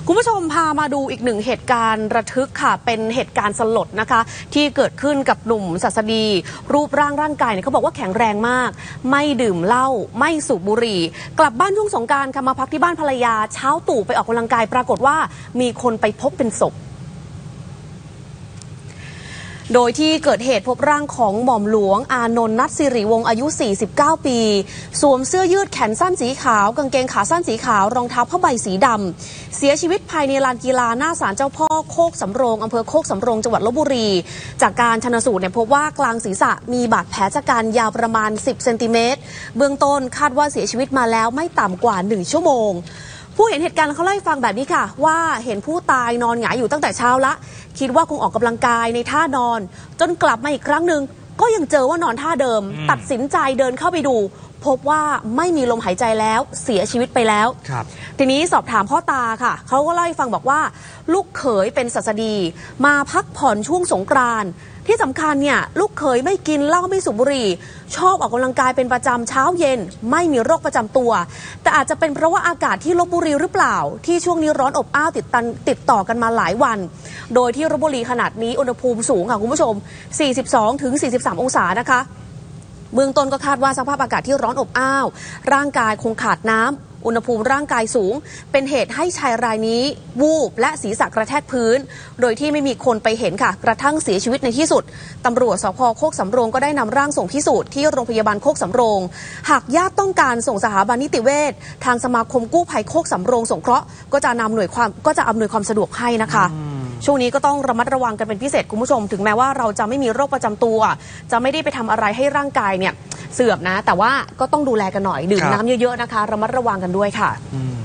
คุณผู้ชมพามาดูอีกหนึ่งเหตุการณ์ระทึกค่ะเป็นเหตุการณ์สลดนะคะที่เกิดขึ้นกับหนุ่มศัสดี รูปร่างกายเนี่ยเขาบอกว่าแข็งแรงมากไม่ดื่มเหล้าไม่สูบบุหรี่กลับบ้านช่วงสงกรานต์ค่ะมาพักที่บ้านภรรยาเช้าตู่ไปออกกำลังกายปรากฏว่ามีคนไปพบเป็นศพโดยที่เกิดเหตุพบร่างของหม่อมหลวงอานนท์ นัทสิริวงศ์อายุ 49 ปีสวมเสื้อยืดแขนสั้นสีขาวกางเกงขาสั้นสีขาวรองเท้าผ้าใบสีดำเสียชีวิตภายในลานกีฬาหน้าศาลเจ้าพ่อโคกสำโรงอำเภอโคกสำโรงจังหวัดลพบุรีจากการชันสูตรเนี่ยพบว่ากลางศีรษะมีบาดแผลชะกันยาวประมาณ10 เซนติเมตรเบื้องต้นคาดว่าเสียชีวิตมาแล้วไม่ต่ำกว่า1 ชั่วโมงผู้เห็นเหตุการณ์เขาเล่าให้ฟังแบบนี้ค่ะว่าเห็นผู้ตายนอนหงายอยู่ตั้งแต่เช้าละคิดว่าคงออกกำลังกายในท่านอนจนกลับมาอีกครั้งหนึ่งก็ยังเจอว่านอนท่าเดิมตัดสินใจเดินเข้าไปดูพบว่าไม่มีลมหายใจแล้วเสียชีวิตไปแล้วทีนี้สอบถามพ่อตาค่ะเขาก็เล่าให้ฟังบอกว่าลูกเขยเป็นศัสดีมาพักผ่อนช่วงสงกรานต์ที่สำคัญเนี่ยลูกเขยไม่กินเหล้าไม่สูบบุหรี่ชอบออกกำลังกายเป็นประจำเช้าเย็นไม่มีโรคประจำตัวแต่อาจจะเป็นเพราะว่าอากาศที่ลพบุรีหรือเปล่าที่ช่วงนี้ร้อนอบอ้าวติดต่อกันมาหลายวันโดยที่ลพบุรีขนาดนี้อุณหภูมิสูงค่ะคุณผู้ชม 42-43 องศานะคะเบื้องต้นก็คาดว่าสภาพอากาศที่ร้อนอบอ้าวร่างกายคงขาดน้ำอุณหภูมิร่างกายสูงเป็นเหตุให้ชายรายนี้วูบและศีรษะกระแทกพื้นโดยที่ไม่มีคนไปเห็นค่ะกระทั่งเสียชีวิตในที่สุดตำรวจสภ.โคกสำโรงก็ได้นำร่างส่งพิสูจน์ที่โรงพยาบาลโคกสำโรงหากญาติต้องการส่งสถาบันนิติเวชทางสมาคมกู้ภัยโคกสำโรงสงเคราะห์ก็จะอำนวยความสะดวกให้นะคะช่วงนี้ก็ต้องระมัดระวังกันเป็นพิเศษคุณผู้ชมถึงแม้ว่าเราจะไม่มีโรคประจำตัวจะไม่ได้ไปทำอะไรให้ร่างกายเนี่ยเสื่อมนะแต่ว่าก็ต้องดูแลกันหน่อยดื่มน้ำเยอะๆนะคะระมัดระวังกันด้วยค่ะ